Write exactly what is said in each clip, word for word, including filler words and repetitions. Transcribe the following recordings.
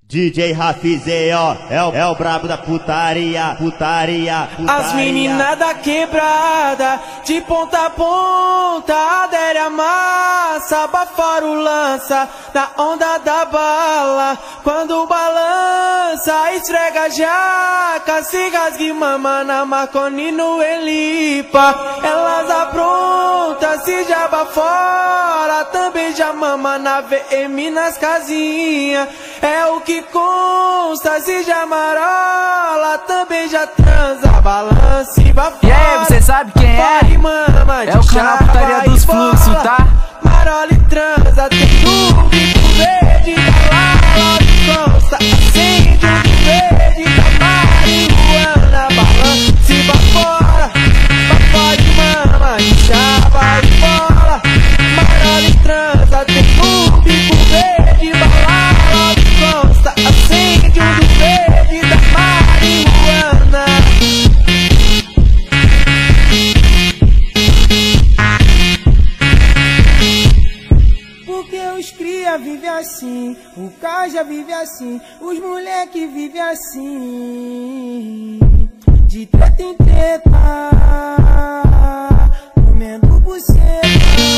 D J Rafizei, ó, é o, é o brabo da putaria, putaria, putaria. As meninas da quebrada, de ponta a ponta, adere a massa, abafar o lança, na onda da bala. Quando balança, esfrega a jaca, se rasgue mama na Marconi no Elipa. Elas aprontam, se jaba fora, também já mama na V M nas casinhas. É o que consta, se já marola, também já transa, balança e vai fora. E aí, você sabe quem é? Mama, é o canal Putaria dos Fluxos, tá? Marola e transa, tem tudo verde da lala, consta, acende o verde da marihuana, balança e vai fora. Vai fora, mama, chava e bola. Marola e transa, tem tudo verde da lala, consta, acende o verde da marihuana. Porque os cria vive assim, o Caja vive assim, os moleque vive assim, de treta em treta, comendo buceta.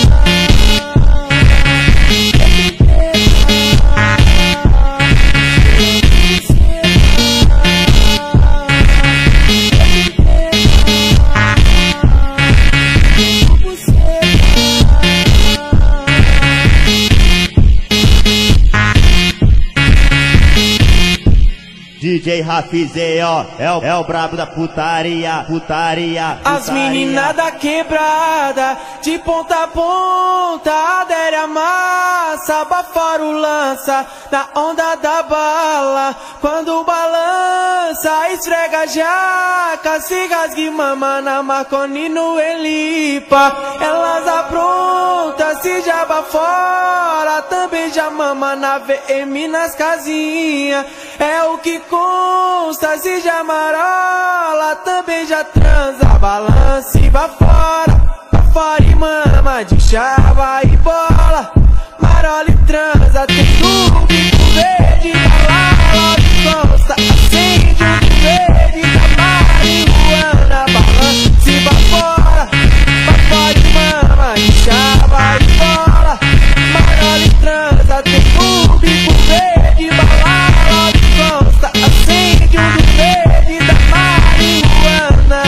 D J Rafizei, ó, é o, é o brabo da putaria, putaria, putaria. As meninas da quebrada, de ponta a ponta, adere a massa, abafar o lança, na onda da bala. Quando balança, esfrega a jaca, se rasgue mama na Marconi no Elipa. Elas aprontam, se jaba fora, também já mama na V M nas casinhas. É o que consta, se já marola, também já transa, balança e vai fora. Vai fora e mama, de chava e bola. Marola e transa, tem tudo verde da lala, consta, acende o verde da marihuana, balança e vai fora. Vai fora e mama, de chava e bola. Marola e transa, tem tudo verde da lala, consta, acende o verde da marihuana.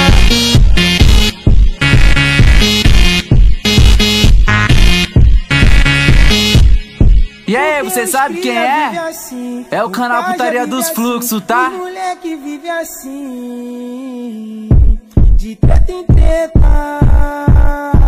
E aí, você sabe quem é? É o canal Putaria dos Fluxos, tá? Os moleque vive assim, de treta em treta.